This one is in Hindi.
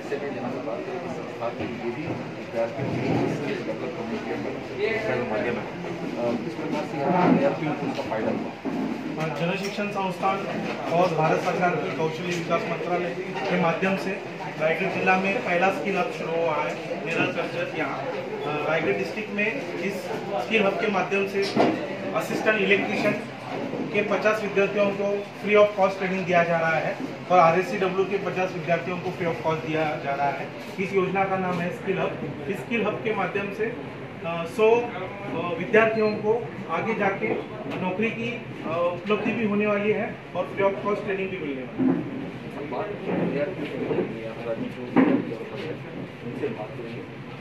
इससे भी यहाँ से बात करें कि संस्था के लिए भी विद्यार्थियों को स्किल डेवलप करने के माध्यम है, किस प्रकार से यहाँ विद्यार्थियों को उसका फायदा हुआ। जन शिक्षण संस्थान और भारत सरकार की कौशल्य विकास मंत्रालय के माध्यम से रायगढ़ जिला में पहला स्किल हब शुरू हुआ है निरल चर्चत यहाँ रायगढ़ डिस्ट्रिक्ट में। इस स्किल हब के माध्यम से असिस्टेंट इलेक्ट्रीशियन के 50 विद्यार्थियों को फ्री ऑफ कॉस्ट ट्रेनिंग दिया जा रहा है और RSCW के 50 विद्यार्थियों को फ्री ऑफ कॉस्ट दिया जा रहा है। इस योजना का नाम है स्किल हब। इस स्किल हब के माध्यम से 100 विद्यार्थियों को आगे जाके नौकरी की उपलब्धि भी होने वाली है और फ्री ऑफ कॉस्ट ट्रेनिंग भी मिलने वाली है। बात विद्यार्थियों से उनसे बात करेंगे।